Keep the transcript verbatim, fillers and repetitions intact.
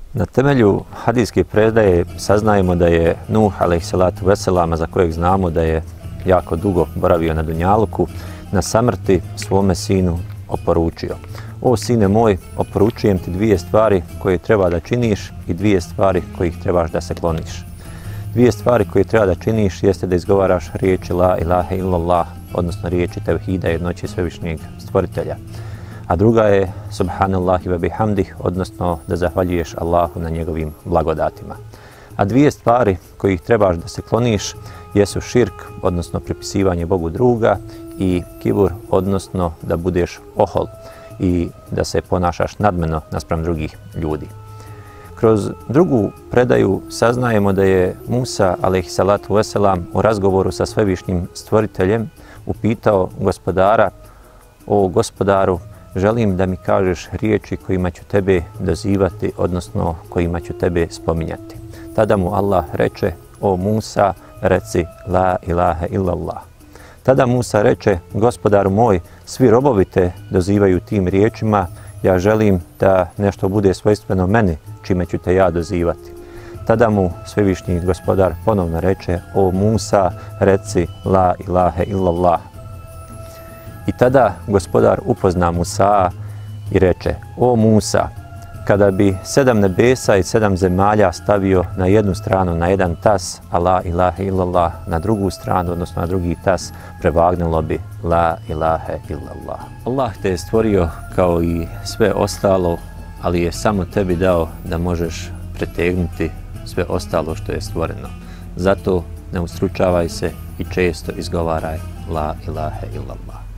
Na temelju hadijske predaje saznajemo da je Nuh alejhiselatu veselama, za kojeg znamo da je jako dugo boravio na Dunjaluku, na samrti svome sinu oporučio: o sine moj, oporučujem ti dvije stvari koje treba da činiš i dvije stvari kojih trebaš da se kloniš. Dvije stvari koje treba da činiš jeste da izgovaraš riječi la ilaha illallah, odnosno riječi tevhida, jednoći svevišnjeg stvoritelja. A druga je subhanallahi ve bihamdih, odnosno da zahvaljuješ Allahu na njegovim blagodatima. A dvije stvari kojih trebaš da se kloniš jesu širk, odnosno pripisivanje Bogu druga, i kibur, odnosno da budeš ohol i da se ponašaš nadmeno naspram drugih ljudi. Kroz drugu predaju saznajemo da je Musa alejhiselatu veselam u razgovoru sa svevišnjim stvoriteljem upitao gospodara: o gospodaru, želim da mi kažeš riječi kojima ću tebe dozivati, odnosno kojima ću tebe spominjati. Tada mu Allah reče: o Musa, reci la ilaha illallah. Tada Musa reče: gospodaru moj, svi robovi te dozivaju tim riječima, ja želim da nešto bude svojstveno meni, čime ću te ja dozivati. Tada mu svevišnji gospodar ponovno reče: o Musa, reci la ilaha illallah. I tada gospodar upozna Musa i reče: o Musa, kada bi sedam nebesa i sedam zemalja stavio na jednu stranu, na jedan tas, a la ilaha illallah na drugu stranu, odnosno na drugi tas, prevagnulo bi la ilaha illallah. Allah te je stvorio kao i sve ostalo, ali je samo tebi dao da možeš pretegnuti sve ostalo što je stvoreno. Zato ne ustručavaj se i često izgovaraj la ilaha illallah.